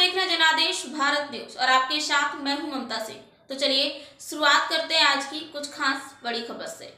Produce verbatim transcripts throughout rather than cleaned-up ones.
देख रहे हैं जनादेश भारत न्यूज और आपके साथ मैं हूं ममता सिंह। तो चलिए शुरुआत करते हैं आज की कुछ खास बड़ी खबर से।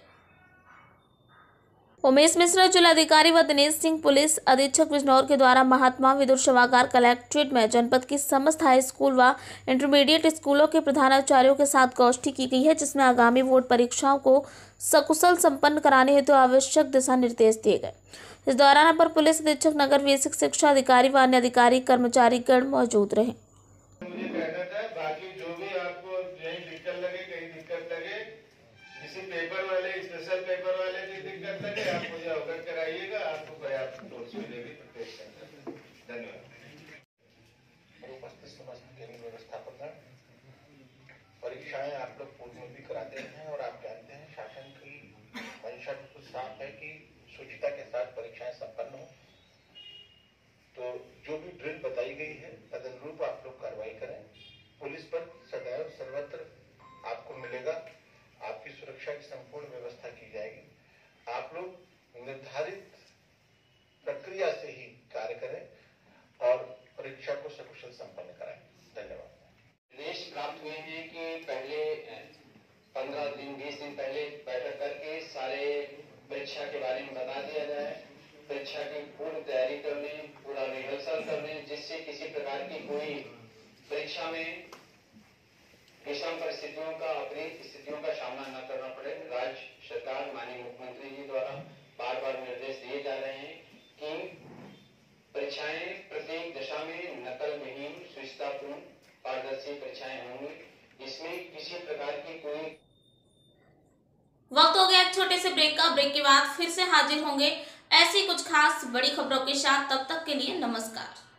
उमेश मिश्रा जिलाधिकारी व दिनेश सिंह पुलिस अधीक्षक बिजनौर के द्वारा महात्मा विदुर सभागार कलेक्ट्रेट में जनपद की समस्त हाई स्कूल व इंटरमीडिएट स्कूलों के प्रधानाचार्यों के साथ गोष्ठी की गई है, जिसमें आगामी बोर्ड परीक्षाओं को सकुशल संपन्न कराने हेतु आवश्यक दिशा निर्देश दिए गए। इस दौरान अपर पुलिस अधीक्षक नगर बेसिक शिक्षा अधिकारी व अन्य अधिकारी कर्मचारी गण मौजूद रहे। मुझे कहना था, बाकी जो भी आपको कहीं दिक्कत लगे कहीं दिक्कत लगे, किसी पेपर वाले स्पेशल पेपर वाले की दिक्कत लगे, आप मुझे अवगत कराइएगा, आपको पर्याप्त नोट्स मिलेगी प्रत्येक सेंटर। धन्यवाद। उपस्थित समस्त केंद्र व्यवस्थापक परीक्षाएं आप लोग पूर्व में भी कराते हैं और आप जानते हैं शासन की मंशा बिल्कुल साफ है कि शुचिता के साथ परीक्षाएं संपन्न हो। तो जो भी ड्रिल बताई गई है तदनुरूप आप लोग कार्रवाई करें। पुलिस पर सदैव सर्वत्र आपको मिलेगा, आपकी सुरक्षा की संपूर्ण व्यवस्था की जाएगी। आप लोग निर्धारित प्रक्रिया से ही कार्य करें और परीक्षा को सकुशल संपन्न कराएं। धन्यवाद। निर्देश प्राप्त हुए हैं कि पहले पंद्रह दिन बीस दिन पहले बैठक करके सारे परीक्षा के बारे में बता दिया जाए, परीक्षा की पूर्ण तैयारी करने, पूरा रिहर्सल करने, जिससे किसी प्रकार की कोई परीक्षा में विषम परिस्थितियों का अतिरिक्त स्थितियों का सामना न करना पड़े। राज्य सरकार माननीय मुख्यमंत्री जी द्वारा बार बार निर्देश दिए जा रहे हैं कि परीक्षाएं प्रत्येक दशा में नकल विहीन सुचितापूर्ण पारदर्शी परीक्षाएं होंगी। इसमें किसी प्रकार की कोई वक्त हो गया एक छोटे से ब्रेक का। ब्रेक के बाद फिर से हाजिर होंगे ऐसी कुछ खास बड़ी खबरों के साथ। तब तक के लिए नमस्कार।